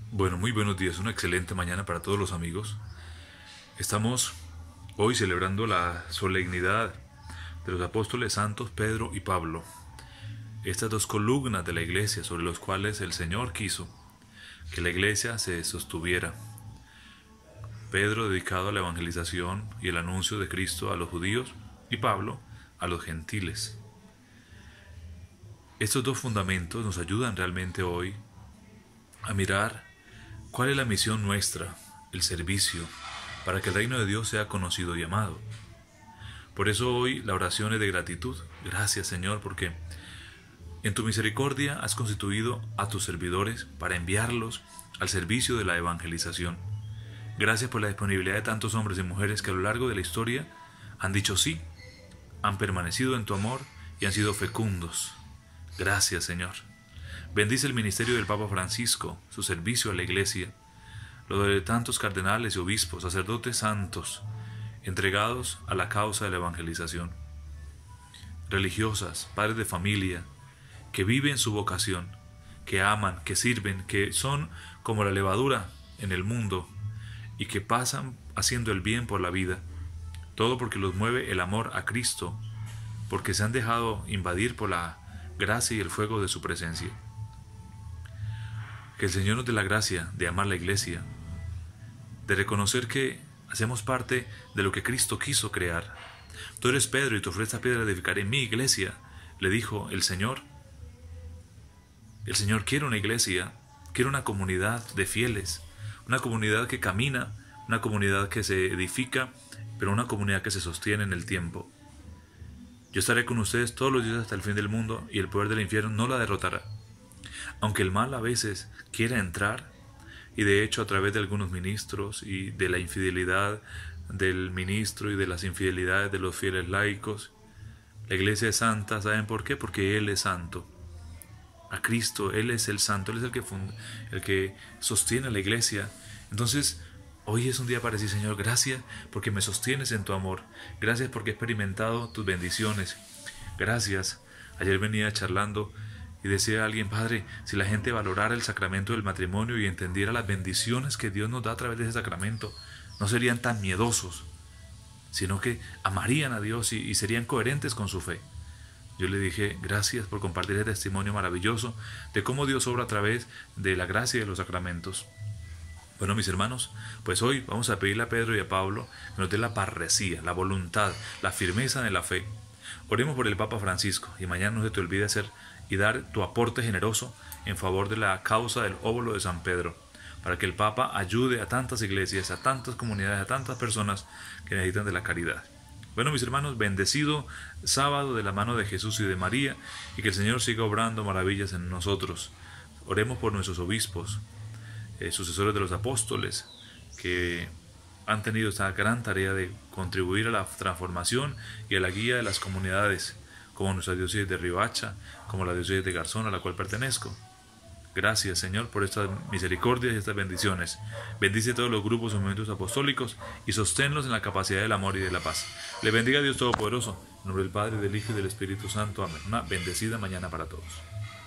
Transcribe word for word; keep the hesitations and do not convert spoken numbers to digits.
Bueno, muy buenos días, una excelente mañana para todos los amigos. Estamos hoy celebrando la solemnidad de los apóstoles santos Pedro y Pablo, estas dos columnas de la iglesia sobre los cuales el Señor quiso que la iglesia se sostuviera. Pedro dedicado a la evangelización y el anuncio de Cristo a los judíos y Pablo a los gentiles. Estos dos fundamentos nos ayudan realmente hoy a mirar cuál es la misión nuestra, el servicio, para que el reino de Dios sea conocido y amado. Por eso hoy la oración es de gratitud. Gracias, Señor, porque en tu misericordia has constituido a tus servidores para enviarlos al servicio de la evangelización. Gracias por la disponibilidad de tantos hombres y mujeres que a lo largo de la historia han dicho sí, han permanecido en tu amor y han sido fecundos. Gracias, Señor. Bendice el ministerio del Papa Francisco, su servicio a la Iglesia, lo de tantos cardenales y obispos, sacerdotes santos, entregados a la causa de la evangelización. Religiosas, padres de familia, que viven su vocación, que aman, que sirven, que son como la levadura en el mundo y que pasan haciendo el bien por la vida, todo porque los mueve el amor a Cristo, porque se han dejado invadir por la gracia y el fuego de su presencia. Que el Señor nos dé la gracia de amar la Iglesia, de reconocer que hacemos parte de lo que Cristo quiso crear. Tú eres Pedro y sobre esta piedra edificaré mi iglesia, le dijo el Señor. El Señor quiere una iglesia, quiere una comunidad de fieles, una comunidad que camina, una comunidad que se edifica, pero una comunidad que se sostiene en el tiempo. Yo estaré con ustedes todos los días hasta el fin del mundo y el poder del infierno no la derrotará. Aunque el mal a veces quiera entrar, y de hecho a través de algunos ministros y de la infidelidad del ministro y de las infidelidades de los fieles laicos, la iglesia es santa. ¿Saben por qué? Porque Él es santo. A Cristo, Él es el santo, Él es el que, funda, el que sostiene la iglesia. Entonces, hoy es un día para decir, Señor, gracias porque me sostienes en tu amor. Gracias porque he experimentado tus bendiciones. Gracias. Ayer venía charlando y decía alguien, Padre, si la gente valorara el sacramento del matrimonio y entendiera las bendiciones que Dios nos da a través de ese sacramento, no serían tan miedosos, sino que amarían a Dios y, y serían coherentes con su fe. Yo le dije, gracias por compartir ese testimonio maravilloso de cómo Dios obra a través de la gracia y de los sacramentos. Bueno, mis hermanos, pues hoy vamos a pedirle a Pedro y a Pablo que nos dé la parresía, la voluntad, la firmeza en la fe. Oremos por el Papa Francisco y mañana no se te olvide hacer y dar tu aporte generoso en favor de la causa del óvulo de San Pedro, para que el Papa ayude a tantas iglesias, a tantas comunidades, a tantas personas que necesitan de la caridad. Bueno, mis hermanos, bendecido sábado de la mano de Jesús y de María, y que el Señor siga obrando maravillas en nosotros. Oremos por nuestros obispos, eh, sucesores de los apóstoles, que han tenido esta gran tarea de contribuir a la transformación y a la guía de las comunidades, como nuestra diócesis de Riohacha, como la diócesis de Garzón, a la cual pertenezco. Gracias, Señor, por estas misericordias y estas bendiciones. Bendice todos los grupos y movimientos apostólicos y sosténlos en la capacidad del amor y de la paz. Le bendiga a Dios Todopoderoso, en nombre del Padre, del Hijo y del Espíritu Santo. Amén. Una bendecida mañana para todos.